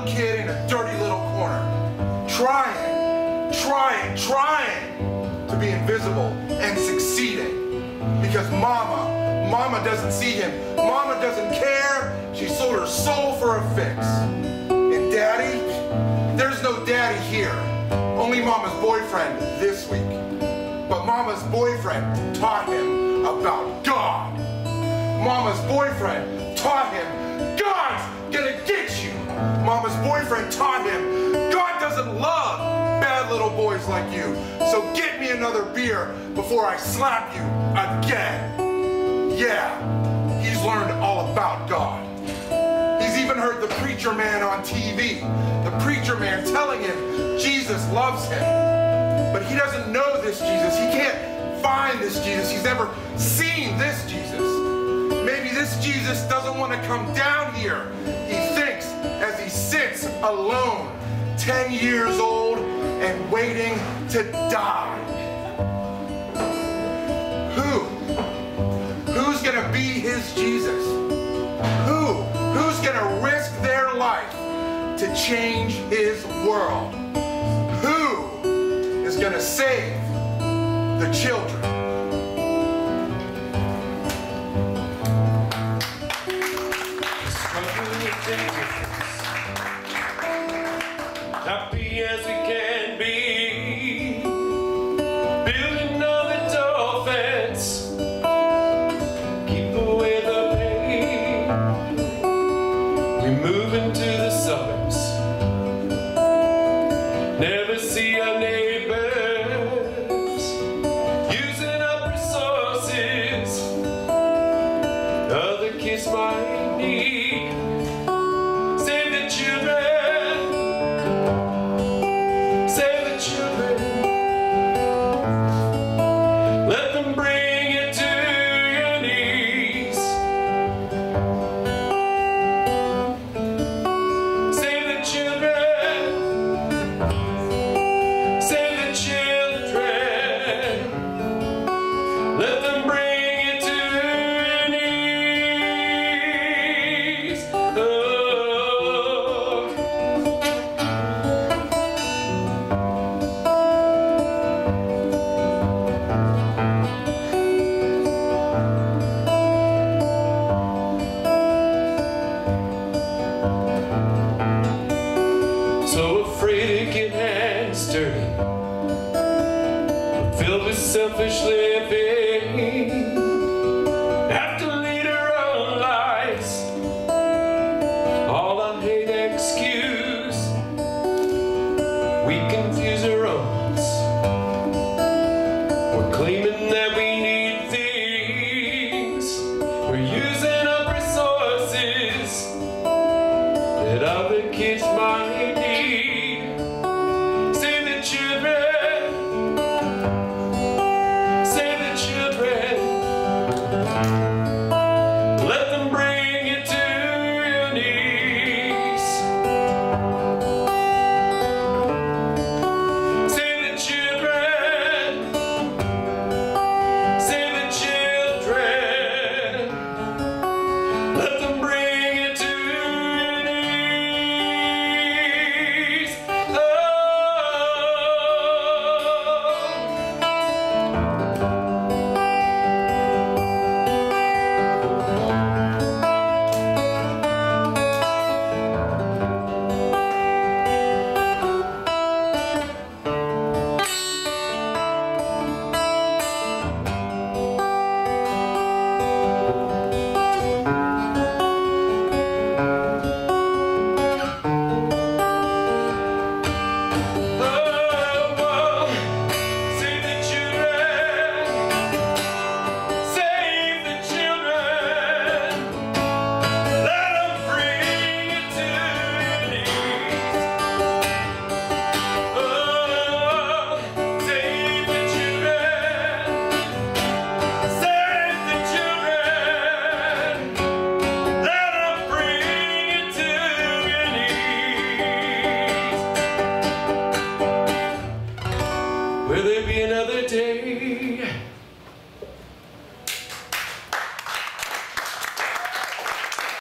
kid in a dirty little corner, trying to be invisible and succeeding. Because Mama doesn't see him. Mama doesn't care. She sold her soul for a fix. And Daddy, there's no Daddy here. Only Mama's boyfriend this week. But Mama's boyfriend taught him about God. Mama's boyfriend taught him God's gonna get you. Mama's boyfriend taught him God doesn't love bad little boys like you. So get me another beer before I slap you again. Yeah, he's learned all about God. He's even heard the preacher man on TV. The preacher man telling him Jesus loves him. But he doesn't know this Jesus. He can't find this Jesus. He's never seen this Jesus. Maybe this Jesus doesn't want to come down here. He thinks as he sits alone, 10 years old and waiting to die. Who's gonna be his Jesus? Who's gonna risk their life to change his world? Who is gonna save the children? Happy as we can be, building on the dolphins, keep away the pain. We move into the suburbs, never see our neighbors, using up resources other kids might need. Save the children. Filled with selfish living, have to lead our own lives, all on hate excuse. We confuse our own. We're claiming that we need things. We're using up resources that other kids might need. Save the children. Let them bring you to your knees. Save the children. Save the children. Let them bring you to your knees. Will there be another day